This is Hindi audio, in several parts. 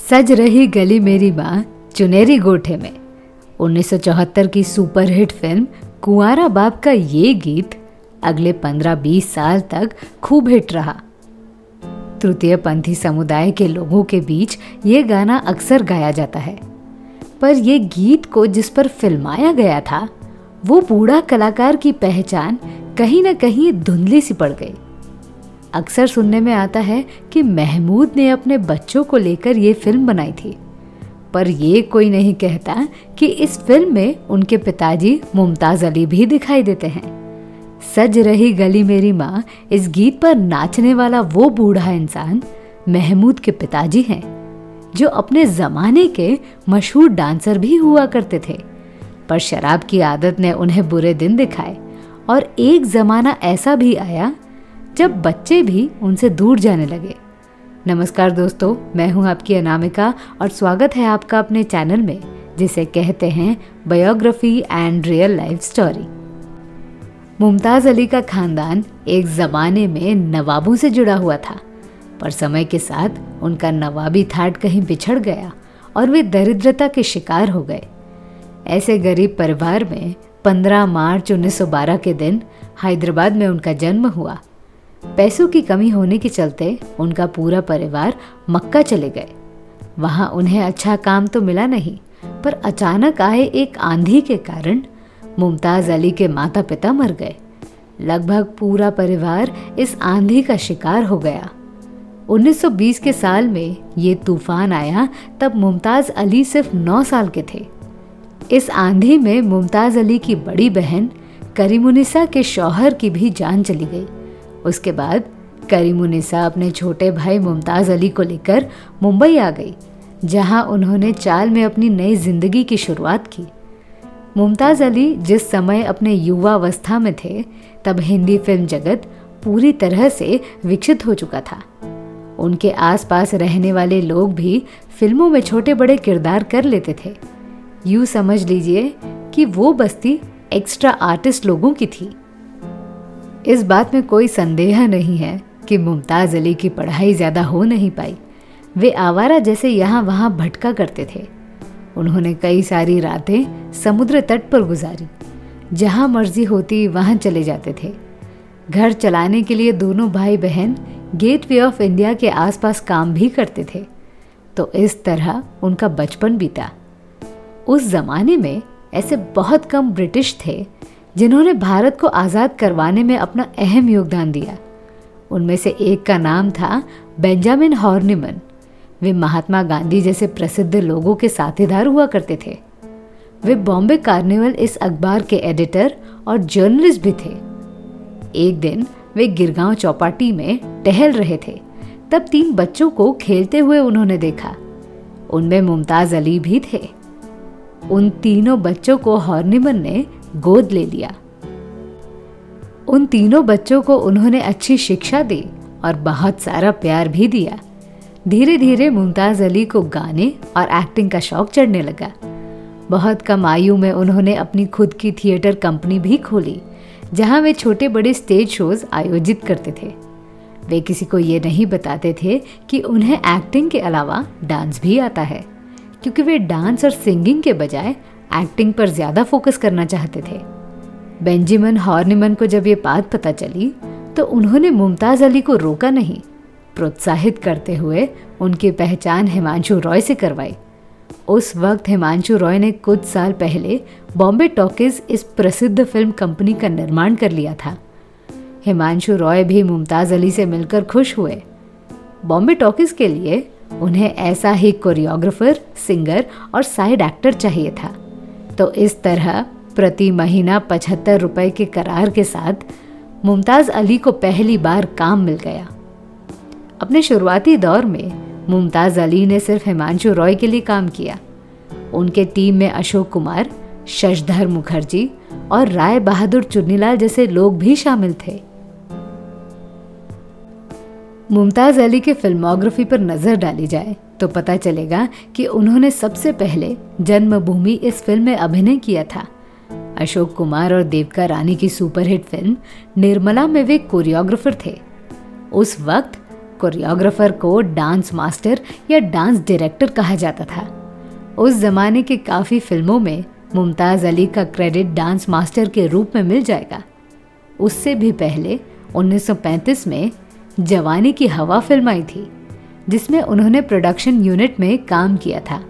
सज रही गली मेरी माँ चुनेरी गोठे में 1974 की सुपरहिट फिल्म कुंवारा बाप का ये गीत अगले 15-20 साल तक खूब हिट रहा। तृतीय पंथी समुदाय के लोगों के बीच ये गाना अक्सर गाया जाता है, पर ये गीत को जिस पर फिल्माया गया था वो बूढ़ा कलाकार की पहचान कहीं न कहीं धुंधली सी पड़ गई। अक्सर सुनने में आता है कि महमूद ने अपने बच्चों को लेकर ये फिल्म बनाई थी, पर ये कोई नहीं कहता कि इस फिल्म में उनके पिताजी मुमताज अली भी दिखाई देते हैं। सज रही गली मेरी माँ इस गीत पर नाचने वाला वो बूढ़ा इंसान महमूद के पिताजी हैं, जो अपने जमाने के मशहूर डांसर भी हुआ करते थे, पर शराब की आदत ने उन्हें बुरे दिन दिखाए और एक जमाना ऐसा भी आया जब बच्चे भी उनसे दूर जाने लगे। नमस्कार दोस्तों, मैं हूं आपकी अनामिका और स्वागत है आपका अपने चैनल में जिसे कहते हैं biography and real life story. Mumtaz Ali का खानदान एक जमाने में नवाबों से जुड़ा हुआ था, पर समय के साथ उनका नवाबी थाट कहीं बिछड़ गया और वे दरिद्रता के शिकार हो गए। ऐसे गरीब परिवार में 15 मार्च 1912 के दिन हैदराबाद में उनका जन्म हुआ। पैसों की कमी होने के चलते उनका पूरा परिवार मक्का चले गए। वहां उन्हें अच्छा काम तो मिला नहीं, पर अचानक आए एक आंधी के कारण मुमताज अली के माता पिता मर गए। लगभग पूरा परिवार इस आंधी का शिकार हो गया। 1920 के साल में ये तूफान आया तब मुमताज अली सिर्फ 9 साल के थे। इस आंधी में मुमताज अली की बड़ी बहन करीमुन्निसा के शौहर की भी जान चली गई। उसके बाद करीमुन्निसा अपने छोटे भाई मुमताज अली को लेकर मुंबई आ गई, जहां उन्होंने चाल में अपनी नई जिंदगी की शुरुआत की। मुमताज अली जिस समय अपने युवावस्था में थे तब हिंदी फिल्म जगत पूरी तरह से विकसित हो चुका था। उनके आसपास रहने वाले लोग भी फिल्मों में छोटे बड़े किरदार कर लेते थे। यूं समझ लीजिए कि वो बस्ती एक्स्ट्रा आर्टिस्ट लोगों की थी। इस बात में कोई संदेह नहीं है कि मुमताज अली की पढ़ाई ज़्यादा हो नहीं पाई। वे आवारा जैसे यहाँ वहाँ भटका करते थे। उन्होंने कई सारी रातें समुद्र तट पर गुजारी, जहाँ मर्जी होती वहाँ चले जाते थे। घर चलाने के लिए दोनों भाई बहन गेटवे ऑफ इंडिया के आसपास काम भी करते थे। तो इस तरह उनका बचपन बीता। उस जमाने में ऐसे बहुत कम ब्रिटिश थे जिन्होंने भारत को आज़ाद करवाने में अपना अहम योगदान दिया। उनमें से एक का नाम था बेंजामिन हॉर्निमन। वे महात्मा गांधी जैसे प्रसिद्ध लोगों के साथीदार हुआ करते थे। वे बॉम्बे कार्निवल इस अखबार के एडिटर और जर्नलिस्ट भी थे। एक दिन वे गिरगांव चौपाटी में टहल रहे थे, तब 3 बच्चों को खेलते हुए उन्होंने देखा। उनमें मुमताज अली भी थे। उन तीनों बच्चों को हॉर्निमन ने गोद ले लिया। उन तीनों बच्चों को उन्होंने अच्छी शिक्षा दी और बहुत सारा प्यार भी दिया। धीरे धीरे मुमताज अली को गाने और एक्टिंग का शौक चढ़ने लगा। बहुत कम आयु में उन्होंने अपनी खुद की थिएटर कंपनी भी खोली, जहां वे छोटे बड़े स्टेज शोज आयोजित करते थे। वे किसी को ये नहीं बताते थे कि उन्हें एक्टिंग के अलावा डांस भी आता है, क्योंकि वे डांस और सिंगिंग के बजाय एक्टिंग पर ज्यादा फोकस करना चाहते थे। बेंजामिन हॉर्निमन को जब ये बात पता चली तो उन्होंने मुमताज अली को रोका नहीं, प्रोत्साहित करते हुए उनकी पहचान हिमांशु रॉय से करवाई। उस वक्त हिमांशु रॉय ने कुछ साल पहले बॉम्बे टॉकीज इस प्रसिद्ध फिल्म कंपनी का निर्माण कर लिया था। हिमांशु रॉय भी मुमताज अली से मिलकर खुश हुए। बॉम्बे टॉकीज के लिए उन्हें ऐसा ही कोरियोग्राफर, सिंगर और साइड एक्टर चाहिए था। तो इस तरह प्रति महीना 75 रुपए के करार के साथ मुमताज अली को पहली बार काम मिल गया। अपने शुरुआती दौर में मुमताज अली ने सिर्फ हिमांशु रॉय के लिए काम किया। उनके टीम में अशोक कुमार, शशधर मुखर्जी और राय बहादुर चुन्नीलाल जैसे लोग भी शामिल थे। मुमताज अली के फिल्मोग्राफी पर नजर डाली जाए तो पता चलेगा कि उन्होंने सबसे पहले जन्मभूमि इस फिल्म में अभिनय किया था। अशोक कुमार और देविका रानी की सुपरहिट फिल्म निर्मला में वे कोरियोग्राफर थे। उस वक्त कोरियोग्राफर को डांस मास्टर या डांस डायरेक्टर कहा जाता था। उस जमाने के काफ़ी फिल्मों में मुमताज़ अली का क्रेडिट डांस मास्टर के रूप में मिल जाएगा। उससे भी पहले 1935 में जवानी की हवा फिल्म आई थी, जिसमें उन्होंने प्रोडक्शन यूनिट में काम किया था।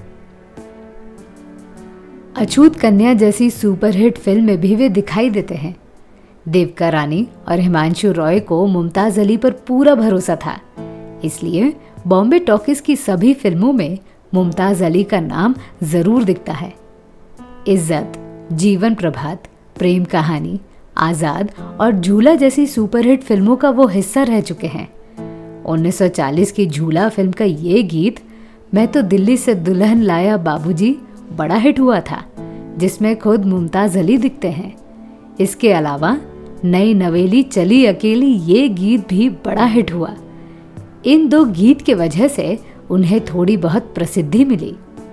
अछूत कन्या जैसी सुपरहिट फिल्म में भी वे दिखाई देते हैं। देविका रानी और हिमांशु रॉय को मुमताज़ अली पर पूरा भरोसा था, इसलिए बॉम्बे टॉकीज की सभी फिल्मों में मुमताज़ अली का नाम जरूर दिखता है। इज्जत, जीवन प्रभात, प्रेम कहानी, आज़ाद और झूला जैसी सुपरहिट फिल्मों का वो हिस्सा रह चुके हैं। 1940 की झूला फिल्म का ये गीत मैं तो दिल्ली से दुल्हन लाया बाबूजी बड़ा हिट हुआ था, जिसमें खुद मुमताज़ अली दिखते हैं। इसके अलावा नई नवेली चली अकेली ये गीत भी बड़ा हिट हुआ। इन दो गीत की वजह से उन्हें थोड़ी बहुत प्रसिद्धि मिली।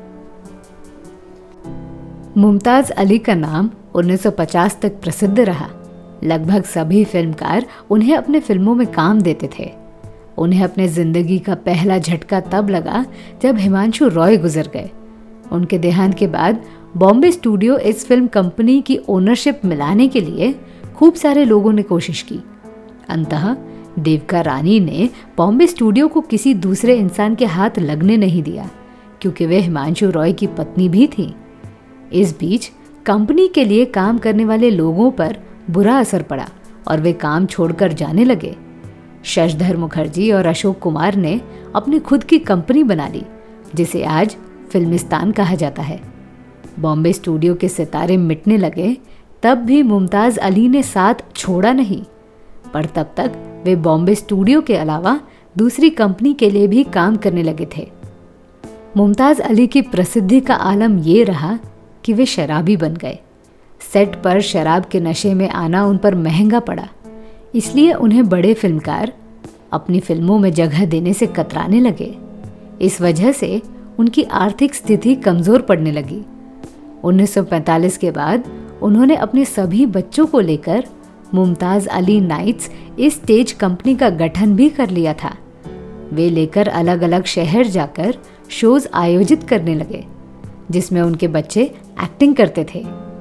मुमताज़ अली का नाम 1950 तक प्रसिद्ध रहा। लगभग सभी फिल्मकार उन्हें अपने फिल्मों में काम देते थे। उन्हें अपने जिंदगी का पहला झटका तब लगा जब हिमांशु रॉय गुजर गए। उनके देहांत के बाद बॉम्बे स्टूडियो इस फिल्म कंपनी की ओनरशिप मिलाने के लिए खूब सारे लोगों ने कोशिश की। अंततः देविका रानी ने बॉम्बे स्टूडियो को किसी दूसरे इंसान के हाथ लगने नहीं दिया, क्योंकि वे हिमांशु रॉय की पत्नी भी थी। इस बीच कंपनी के लिए काम करने वाले लोगों पर बुरा असर पड़ा और वे काम छोड़कर जाने लगे। शशधर मुखर्जी और अशोक कुमार ने अपनी खुद की कंपनी बना ली, जिसे आज फिल्मिस्तान कहा जाता है। बॉम्बे स्टूडियो के सितारे मिटने लगे, तब भी मुमताज़ अली ने साथ छोड़ा नहीं, पर तब तक वे बॉम्बे स्टूडियो के अलावा दूसरी कंपनी के लिए भी काम करने लगे थे। मुमताज़ अली की प्रसिद्धि का आलम ये रहा कि वे शराबी बन गए। सेट पर शराब के नशे में आना उन पर महंगा पड़ा, इसलिए उन्हें बड़े फिल्मकार अपनी फिल्मों में जगह देने से कतराने लगे। इस वजह से उनकी आर्थिक स्थिति कमज़ोर पड़ने लगी। 1945 के बाद उन्होंने अपने सभी बच्चों को लेकर मुमताज़ अली नाइट्स इस स्टेज कंपनी का गठन भी कर लिया था। वे लेकर अलग अलग शहर जाकर शोज आयोजित करने लगे, जिसमें उनके बच्चे एक्टिंग करते थे।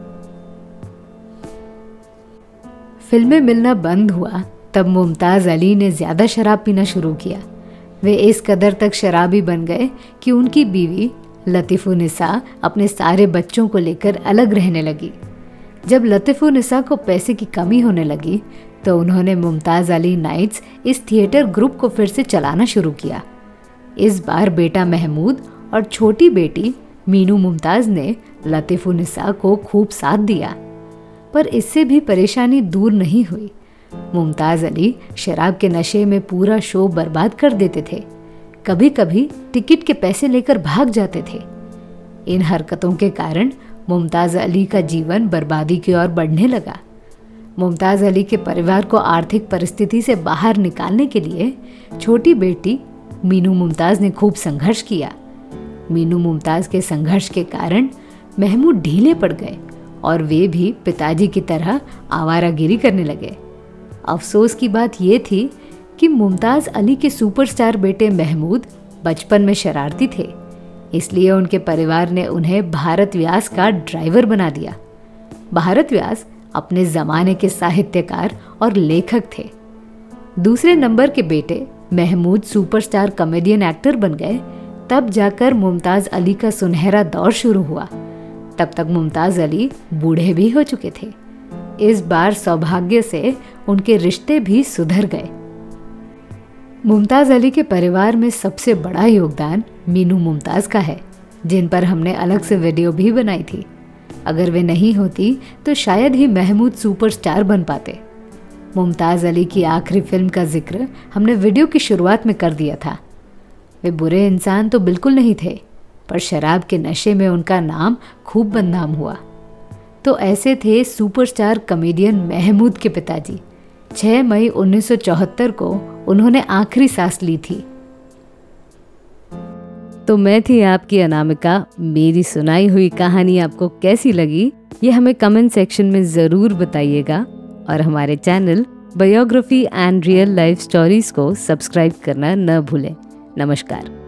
फिल्में मिलना बंद हुआ तब मुमताज़ अली ने ज़्यादा शराब पीना शुरू किया। वे इस कदर तक शराबी बन गए कि उनकी बीवी लतीफ़ुन्निसा अपने सारे बच्चों को लेकर अलग रहने लगी। जब लतीफ़ुन्निसा को पैसे की कमी होने लगी तो उन्होंने मुमताज़ अली नाइट्स इस थिएटर ग्रुप को फिर से चलाना शुरू किया। इस बार बेटा महमूद और छोटी बेटी मीनू मुमताज़ ने लतीफ़ुन्निसा को खूब साथ दिया, पर इससे भी परेशानी दूर नहीं हुई। मुमताज़ अली शराब के नशे में पूरा शो बर्बाद कर देते थे। कभी कभी टिकट के पैसे लेकर भाग जाते थे। इन हरकतों के कारण मुमताज़ अली का जीवन बर्बादी की ओर बढ़ने लगा। मुमताज़ अली के परिवार को आर्थिक परिस्थिति से बाहर निकालने के लिए छोटी बेटी मीनू मुमताज़ ने खूब संघर्ष किया। मीनू मुमताज़ के संघर्ष के कारण महमूद ढीले पड़ गए और वे भी पिताजी की तरह आवारागिरी करने लगे। अफसोस की बात ये थी कि मुमताज़ अली के सुपरस्टार बेटे महमूद बचपन में शरारती थे, इसलिए उनके परिवार ने उन्हें भारत व्यास का ड्राइवर बना दिया। भारत व्यास अपने ज़माने के साहित्यकार और लेखक थे। दूसरे नंबर के बेटे महमूद सुपरस्टार कॉमेडियन एक्टर बन गए, तब जाकर मुमताज़ अली का सुनहरा दौर शुरू हुआ। तब तक मुमताज़ अली बूढ़े भी हो चुके थे। इस बार सौभाग्य से उनके रिश्ते भी सुधर गए। मुमताज़ अली के परिवार में सबसे बड़ा योगदान मीनू मुमताज़ का है, जिन पर हमने अलग से वीडियो भी बनाई थी। अगर वे नहीं होती तो शायद ही महमूद सुपरस्टार बन पाते। मुमताज़ अली की आखिरी फिल्म का जिक्र हमने वीडियो की शुरुआत में कर दिया था। वे बुरे इंसान तो बिल्कुल नहीं थे, पर शराब के नशे में उनका नाम खूब बदनाम हुआ। तो ऐसे थे सुपरस्टार कॉमेडियन महमूद के पिताजी। 6 मई 1974 को उन्होंने आखिरी सांस ली थी। तो मैं थी आपकी अनामिका। मेरी सुनाई हुई कहानी आपको कैसी लगी ये हमें कमेंट सेक्शन में ज़रूर बताइएगा और हमारे channel biography and real life stories को सब्सक्राइब करना न भूलें। नमस्कार।